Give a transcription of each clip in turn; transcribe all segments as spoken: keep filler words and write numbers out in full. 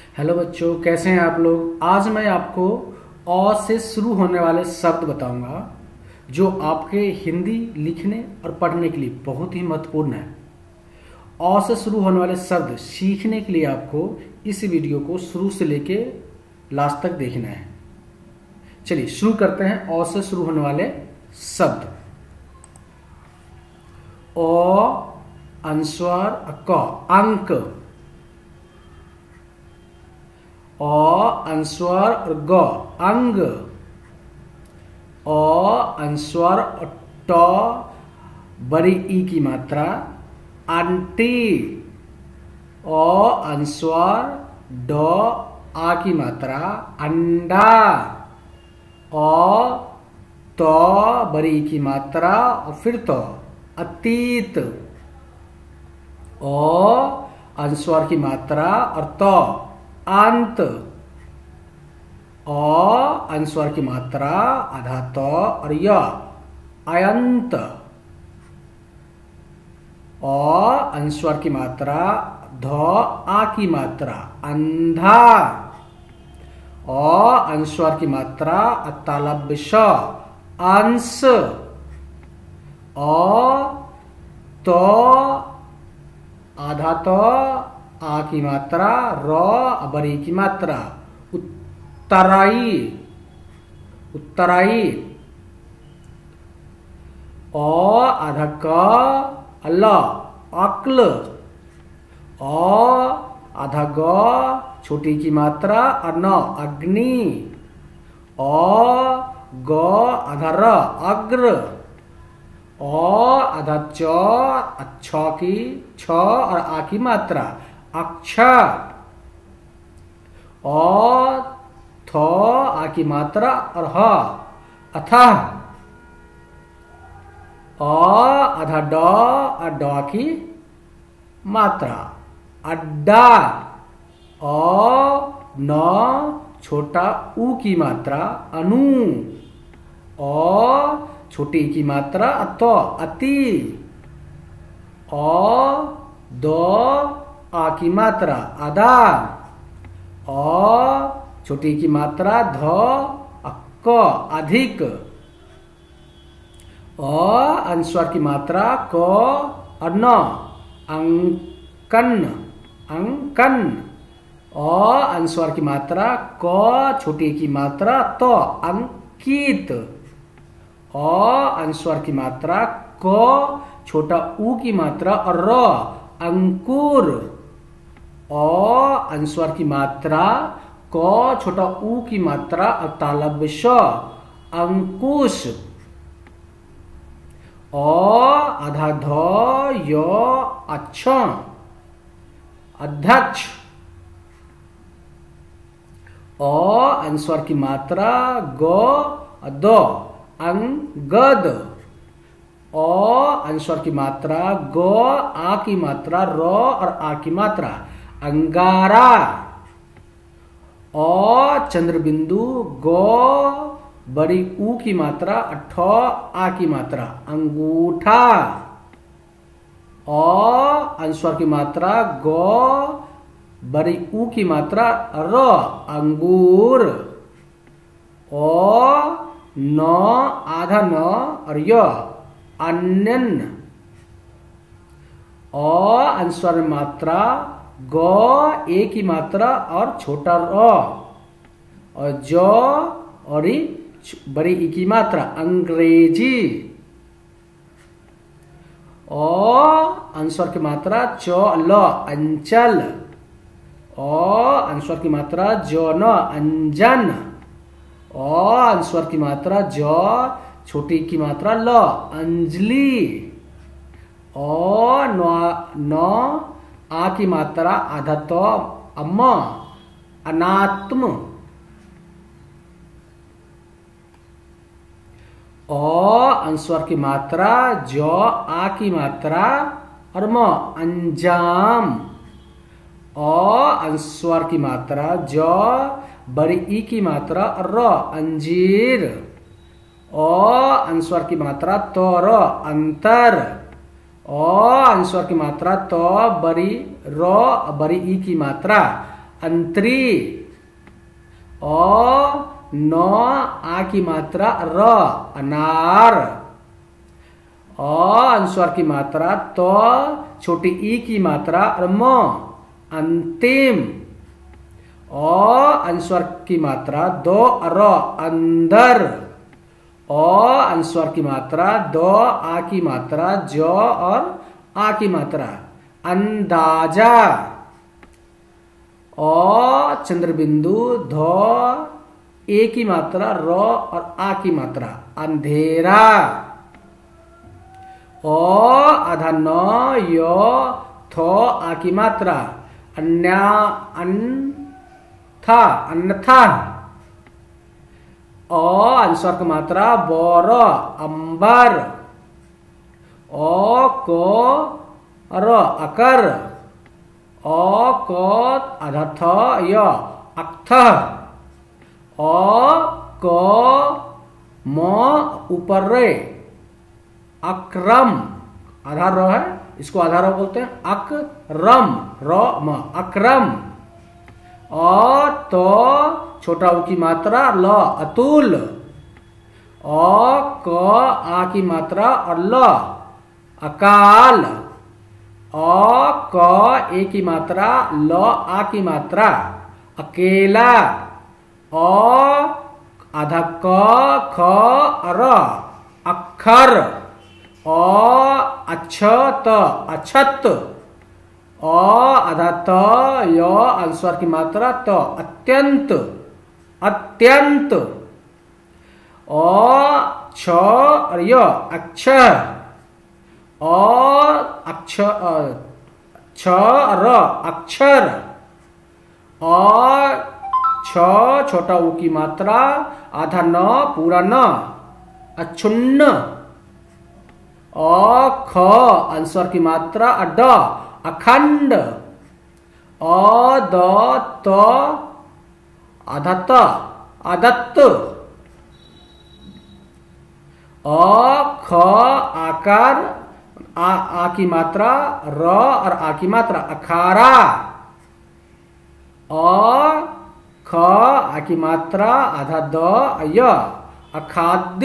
Hello बच्चों, कैसे हैं आप लोग। आज मैं आपको अ से शुरू होने वाले शब्द बताऊंगा जो आपके हिंदी लिखने और पढ़ने के लिए बहुत ही महत्वपूर्ण है। अ से शुरू होने वाले शब्द सीखने के लिए आपको इस वीडियो को शुरू से लेके लास्ट तक देखना है। चलिए शुरू करते हैं अ से शुरू होने वाले शब्द। अ अनुस्वार क, अंक। अ अनुस्वार ग, अंग। अ अनुस्वार ट, बड़ी ई की मात्रा, आंटी। अ अनुस्वार ड, आ की मात्रा, अंडा। अ त, बड़ी ई की मात्रा और फिर त, अतीत। अ अनुस्वार की मात्रा और त, अंत। अ अनुस्वार की मात्रा आधा त और य, अयंत। अ अनुस्वार की मात्रा ध, आ की मात्रा, अंधा। अ अनुस्वार की मात्रा तालव्य श, अंश। अ त, आधा त, आ की मात्रा, र, बड़ी की मात्रा, उत्तराई, उत्तराई। अ आधा क, ल, अक्ल। अ आधा ग, छोटी की मात्रा और न, अग्नि। अ ग आधा र, अग्र। अ आधा च, छ की छ और आ की मात्रा, अक्षर। अ थ, आ की मात्रा और ह, अथः। अ आधा ड और ड की मात्रा, अड्डा। अ न, छोटा ऊ की मात्रा, अनु। अ छोटी की मात्रा अत, अति। अ द, आ की मात्रा, आधा। अ छोटी की मात्रा ध, क, अधिक। अ अनुस्वार की मात्रा क और न, अंकन, अंकन। अ अनुस्वार की मात्रा क, छोटी की मात्रा त, अंकित। अ अनुस्वार की मात्रा क, छोटा ऊ की मात्रा और र, अंकुर। अ अनुस्वार की मात्रा क, छोटा ऊ की मात्रा और तालव्य श, अंकुश। अ आधा ध, य, अच्छा, अध्यक्ष। अ अनुस्वार की मात्रा ग, द, अंगद। अ अनुस्वार की मात्रा ग, आ की मात्रा, र और आ की मात्रा, अंगारा। अ चंद्रबिंदु, ग, बड़ी ऊ की मात्रा, ठ, आ की मात्रा, अंगूठा। अ अनुस्वार की मात्रा ग, बड़ी ऊ की मात्रा, र, अंगूर। अ न, आधा न और य, अन्य। अ अनुस्वार मात्रा ग, ए की मात्रा और छोटा र, और ज और ई, बड़ी ई की मात्रा, अंग्रेजी। अ अनुस्वार की मात्रा च, ल, अंचल। अ अनुस्वार की मात्रा ज, न, अंजन। अ अनुस्वार की मात्रा ज, छोटी की मात्रा ल, अंजलि। अ न, आ की मात्रा आधा त, अम, अनात्म। अ अनुस्वार की मात्रा ज, आ की मात्रा और म, अंजाम। अ अनुस्वार की मात्रा ज, बड़ी ई की मात्रा और र, अंजीर। अ अनुस्वार की मात्रा त, र, अंतर। अ अनुस्वार की मात्रा त, बड़ी र, बड़ी ई की मात्रा, अंतरी। अ न आ की मात्रा र अनार। अ अनुस्वार की मात्रा तो, छोटी ई की मात्रा म अंतिम। अ अनुस्वार की मात्रा दो र अंदर। अ अनुस्वार की मात्रा दो, आ की मात्रा ज और आ की मात्रा अंदाजा। अ चंद्रबिंदु ध ए की मात्रा र और आ की मात्रा अंधेरा। अ आधा न य थ आ की मात्रा अन्या अन्था अन्यथा। अ अनुस्वार की मात्रा बर अंबर। अ क र अकर। अ क आधा थ य अक्थ। अ क म ऊपर रे अक्रम। आधा र है, इसको आधा र बोलते हैं। अक्रम र म अक्रम। अ तो छोटा उ की मात्रा ल अतुल। अ क आ की मात्रा और ल अकाल। अ क ए की मात्रा ल आ की मात्रा अकेला। अ आधा क ख र अक्षर। अ अक्षत अछत। अ आधा त य अनुस्वार की मात्रा त अत्यंत अत्यंत। अ छ और य अक्षर। अ अक्षर छ र अक्षर। अ छ छोटा उ की मात्रा आधा न पूरा न अक्षुण्ण। अ ख अनुस्वार की मात्रा अड अखंड। अ द त आधा त आदत्त। अ ख आकार आ, आ की मात्रा र और आ की मात्रा अखारा। अ ख आ की मात्रा आधा द य अखाद्य।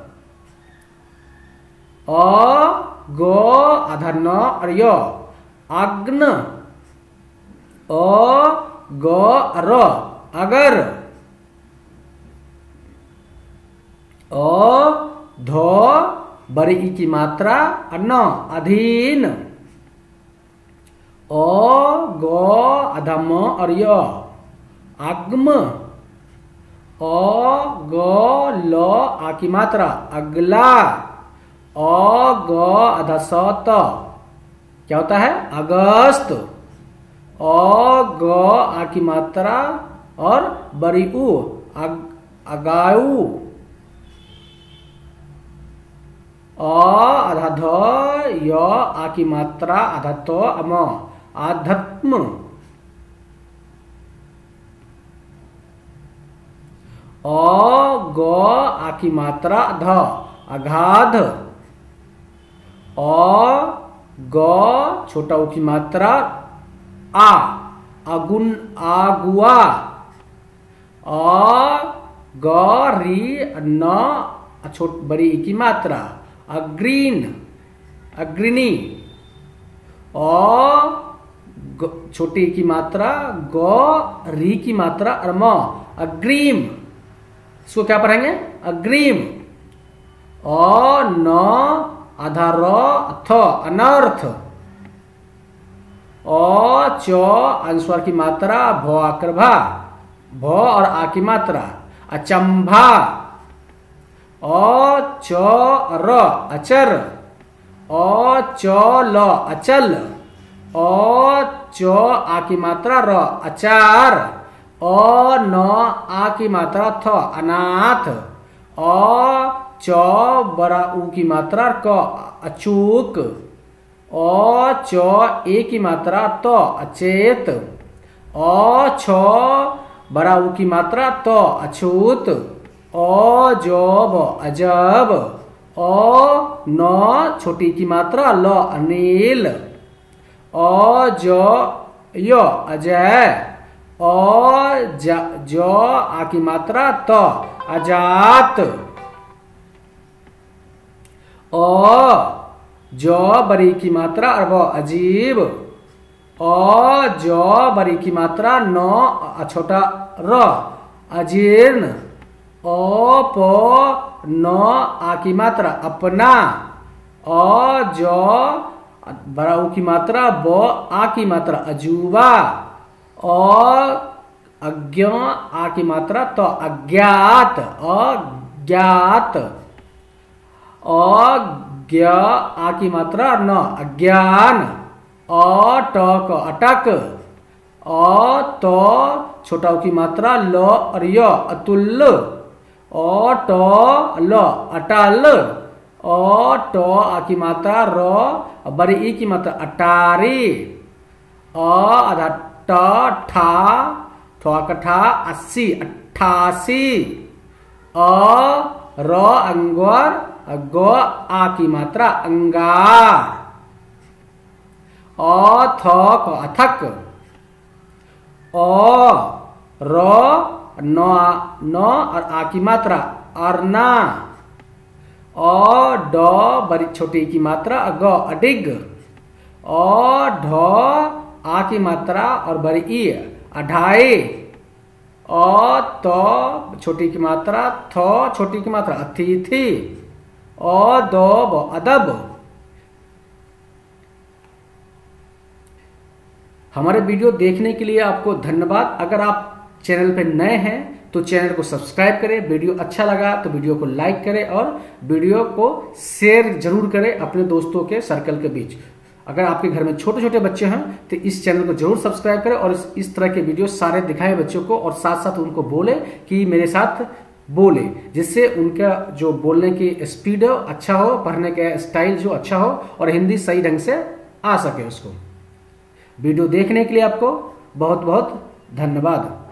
अ ग आधा न और य अग्न। अ ग र अगर। अ ध बड़ी ई की मात्रा अन्न अधीन। अ ग अधम और य अग्म। अ ग ल आ की मात्रा अगला। अ ग अधा सत क्या होता है अगस्त। अ ग आ की मात्रा और बड़ी उ अग, अगाऊ। अ आधा ध य आ की मात्रा आधा तो अम आध्यात्म। अ ग आ की मात्रा ध अगाध। अ ग छोटा उ की मात्रा आ अगुन आगुआ। अ ग री न छोट बड़ी ई की मात्रा अग्रीन अग्रणी। अ छोटी की मात्रा ग री की मात्रा और म अग्रीम। इसको क्या पढ़ेंगे अग्रीम। अ न आधा र थ अनर्थ। अ च अनुस्वार की मात्रा भ आकर भा भ और आ की मात्रा अचंभा। अ च र अचर। अ च ल अचल। अ च आ की मात्रा र अचार। अ न आ की मात्रा थ अनाथ। अ च बड़ा उ की मात्रा क अचूक। अ च ए की मात्रा त अचेत। अ छ बड़ा उ की मात्रा त अछूत। अ जब अजब। अ न छोटी की मात्रा ल अनिल। अ ज य अजय। अ ज आ की मात्रा त अजात। अ ज बरी की मात्रा और ब अजीब। अ ज बरी की मात्रा न छोटा र अजीर्ण। अ प न आ की मात्रा अपना। अ ज बड़ा उ की मात्रा ब आ की मात्रा अजूबा। अ अज्ञ आ की मात्रा तो अज्ञात अज्ञात। अज्ञ आ की मात्रा न अज्ञान। अटक अटक। अ तो छोटा की मात्रा ल और य अतुल्य। अट ल अटल। अट आ की मात्रा र बड़ी ई की मात्रा अटारी। अ आधा ट ठा ठा कठा अस्सी अट्ठासी। अ र अंगवर ग आ की मात्रा अंगार। अ थ क अथक। अ र न न और आ की मात्रा अरना। अ ड बड़ी छोटी की मात्रा ग अडिग। अ ढ आ की मात्रा और बड़ी ई अढ़ाई। अ त छोटी की मात्रा थ छोटी की मात्रा अतिथि। अ द ब अदब। हमारे वीडियो देखने के लिए आपको धन्यवाद। अगर आप चैनल पर नए हैं तो चैनल को सब्सक्राइब करें। वीडियो अच्छा लगा तो वीडियो को लाइक करें और वीडियो को शेयर जरूर करें अपने दोस्तों के सर्कल के बीच। अगर आपके घर में छोटे छोटे बच्चे हैं तो इस चैनल को जरूर सब्सक्राइब करें और इस, इस तरह के वीडियो सारे दिखाएं बच्चों को, और साथ साथ उनको बोले कि मेरे साथ बोले, जिससे उनका जो बोलने की स्पीड हो अच्छा हो, पढ़ने का स्टाइल जो अच्छा हो और हिंदी सही ढंग से आ सके उसको। वीडियो देखने के लिए आपको बहुत बहुत धन्यवाद।